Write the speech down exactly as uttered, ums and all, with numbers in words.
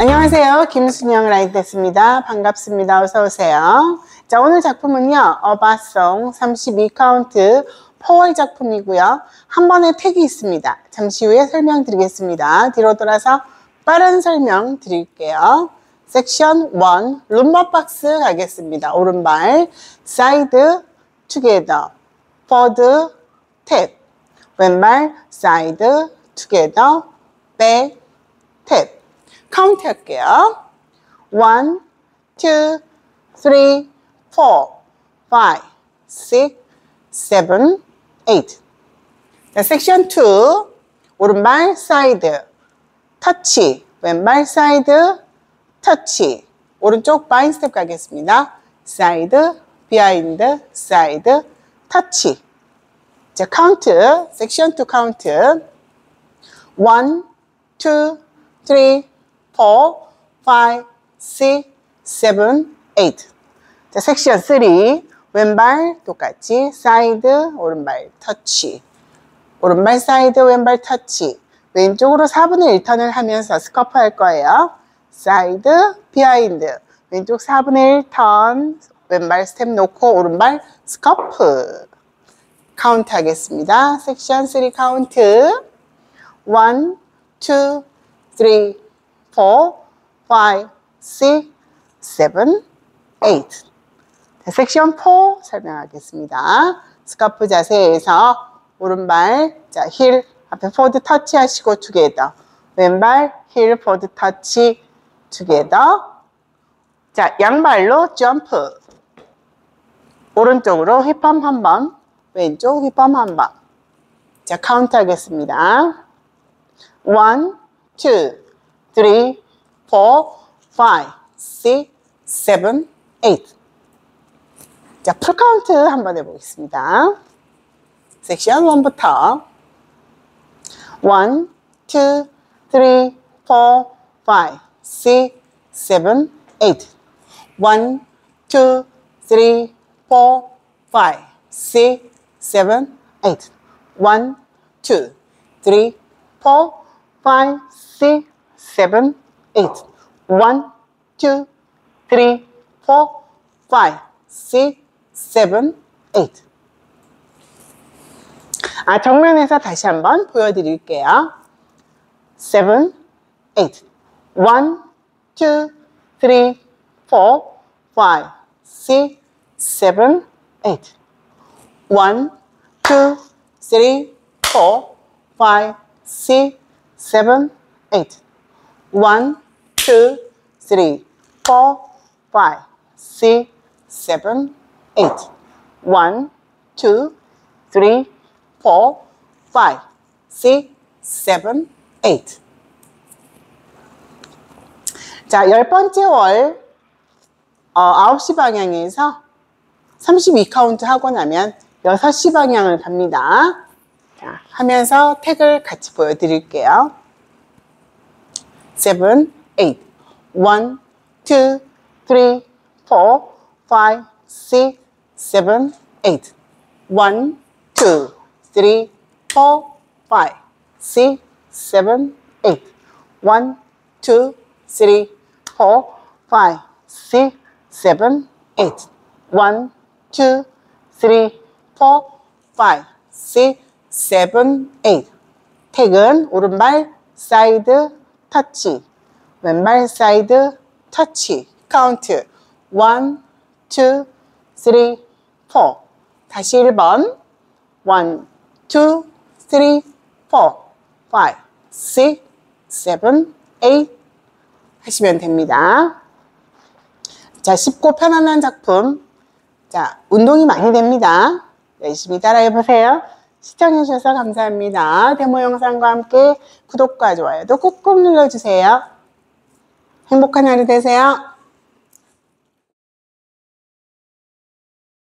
안녕하세요. 김순영 라이트했습니다. 반갑습니다. 어서오세요. 자, 오늘 작품은요, 어바송 삼십이 카운트 포월 작품이고요. 한 번에 택이 있습니다. 잠시 후에 설명드리겠습니다. 뒤로 돌아서 빠른 설명 드릴게요. 섹션 일, 룸버박스 가겠습니다. 오른발, 사이드, 투게더, 포드, 탭. 왼발, 사이드, 투게더, 백, 탭. 카운트 할게요. 일, 이, 삼, 사, 오, 육, 칠, 팔. 자, 섹션 이, 오른발 사이드, 터치, 왼발 사이드, 터치. 오른쪽 바인 스텝 가겠습니다. 사이드, 비하인드, 사이드, 터치. 자, 카운트, 섹션 이 카운트. 일, 이, 삼, 사, 오, 오, 육, 칠, 팔. 자, 섹션 삼. 왼발 똑같이 사이드, 오른발 터치. 오른발 사이드, 왼발 터치. 왼쪽으로 사분의 일 턴을 하면서 스커프 할 거예요. 사이드, 비하인드. 왼쪽 사분의 일 턴. 왼발 스텝 놓고 오른발 스커프. 카운트 하겠습니다. 섹션 삼 카운트. 일, 이, 삼, 사, 오, 육, 칠, 팔. 자, 섹션 사 설명하겠습니다. 스카프 자세에서 오른발, 자, 힐, 앞에 포드 터치 하시고 투게더. 왼발, 힐, 포드 터치, 투게더. 자, 양발로 점프. 오른쪽으로 힙펌 한 번, 왼쪽 힙펌 한 번. 자, 카운트 하겠습니다. 일, 이, 삼, 사, 오, 육, 칠, 팔. 자, 풀카운트 한번 해보겠습니다. 섹션 일부터 일, 이, 삼, 사, 오, 육, 칠, 팔. 일, 이, 삼, 사, 오, 육, 칠, 팔. 일, 이, 삼, 사, 오, 육, 칠, 팔. 일, 육, 아, 정면에서 다시 한번 보여드릴게요. 칠, 팔. 일, 이, 삼, 사, 오, 육, 칠, 팔. 일, 이, 삼, 사, 오, 육, 칠, 팔. 일, 이, 삼, 사, 오, 육, 칠, 팔. 일, 이, 삼, 사, 오, 육, 칠, 팔. 자, 열 번째 월, 어, 아홉 시 방향에서 삼십이 카운트 하고 나면 여섯 시 방향을 갑니다. 자, 하면서 택을 같이 보여드릴게요. 칠, 팔. 일, 이, 삼, 사, 오, 육, 칠, 팔. 일, 이, 삼, 사, 오, 육, 칠, 팔. 일, 이, 삼, 사, 오, 육, 칠, 팔. 일, 이, 삼, 사, 오, 육, 칠, 팔. 택은 오른발 사이드 터치, 왼발 사이드 터치. 카운트 일, 이, 삼, 사. 다시 일 번 일, 이, 삼, 사, 오, 육, 칠, 팔. 하시면 됩니다. 자, 쉽고 편안한 작품. 자, 운동이 많이 됩니다. 열심히 따라해보세요. 시청해주셔서 감사합니다. 데모 영상과 함께 구독과 좋아요도 꾹꾹 눌러주세요. 행복한 하루 되세요.